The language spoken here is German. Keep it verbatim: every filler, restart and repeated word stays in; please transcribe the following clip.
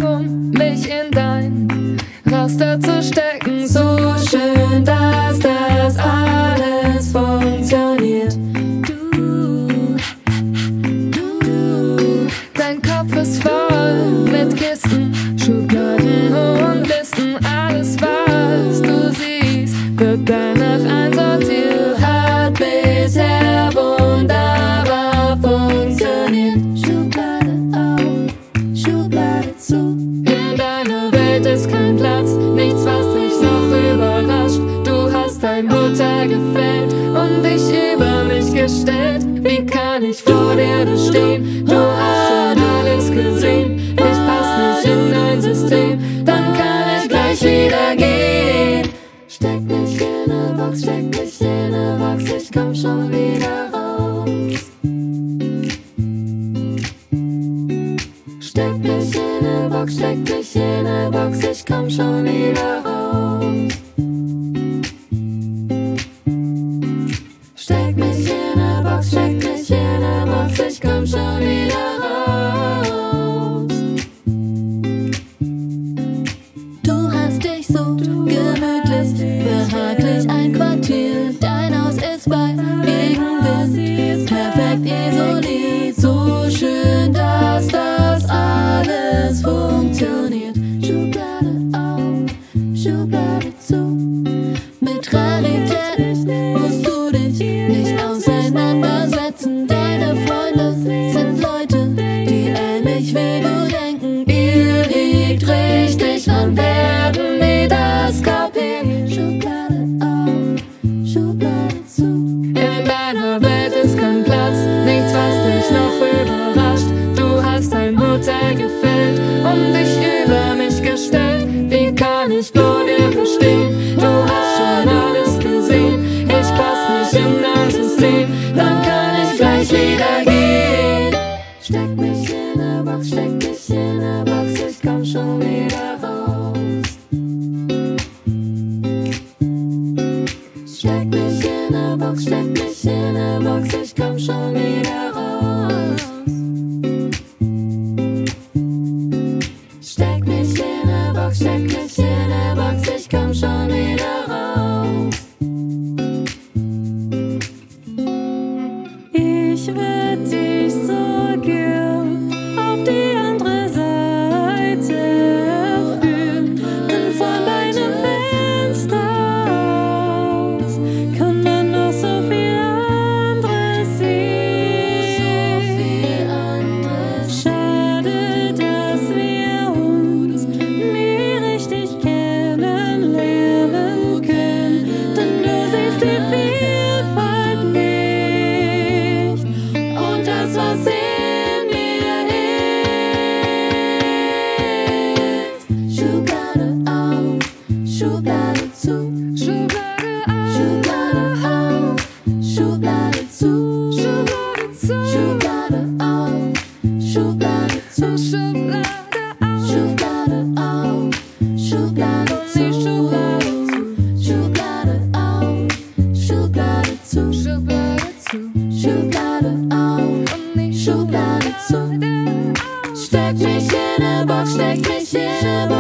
Vakuum, mich in dein Raster zu stecken. So schön, dass das alles funktioniert. Du, du, dein Kopf ist voll mit Kisten, Schubladen und Listen. Alles, was du siehst, wird danach einsortiert. Hat bisher wunderbar funktioniert. Schublade auf, Schublade zu. In deiner Welt ist kein Platz, nichts, was dich noch überrascht. Du hast dein Urteil gefällt und dich über mich gestellt. Wie kann ich vor dir bestehen? Du hast schon alles gesehen. Ich pass nicht in dein System, dann kann ich gleich wieder gehen. Steck mich in ne Box, steck mich in ne Box, ich komm schon wieder raus. Steck mich in ne Box, steck mich in ne Box, ich komm schon wieder raus. Steck mich in ne Box, steck mich in ne Box, ich komm schon wieder raus. Du hast dich so gemütlich, behaglich einquartiert. Dein Haus ist bei Gegenwind perfekt isoliert. So schön, dass das alles funktioniert. Schublade auf, Schublade zu. Mit Realität musst du dich nicht auseinandersetzen. Deine Freunde sind Leute, die ähnlich wie du denken. Ihr liegt richtig und werden nie das kapieren. Schublade auf, Schublade zu. In deiner Welt ist kein Platz, nichts, was dich noch überrascht. Du hast dein Urteil gefällt und dich über mich gestellt. Wie kann ich vor dir bestehen? Du hast schon alles gesehen. Ich pass nicht in dein System, dann kann ich gleich wieder gehen. Steck mich in ne Box, steck mich in ne Box, ich komm schon wieder raus. Steck mich in ne Box, steck mich in ne Box, ich komm schon wieder raus. Steck mich in ne Box, steck mich in ne Box, ich komm schon wieder raus. Ich würd dich so gern auf die andere Seite führen, denn von deinem Fenster aus kann man noch so viel anderes sehen. So viel anderes. Schade, dass wir uns nie richtig kennenlernen können, denn du siehst die Vielfalt nicht und das, was in mir ist. Schublade auf, Schublade zu. Schublade auf, Schublade zu. Schublade zu. Schublade auf, Schublade zu. Schublade auf, Schublade auf, Schublade zu. Schublade auf, Schublade zu. Schublade zu. Schublade auf, Schublade zu. Steck mich in ne Box, steck mich in ne Box.